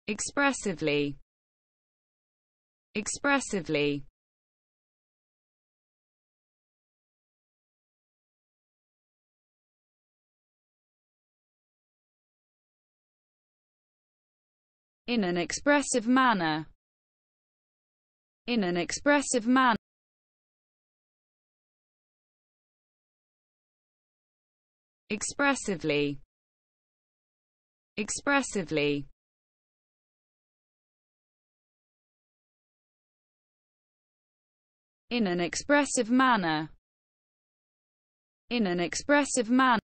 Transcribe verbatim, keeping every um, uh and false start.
Expressively. Expressively. In an expressive manner. In an expressive manner. Expressively. Expressively. In an expressive manner. In an expressive manner.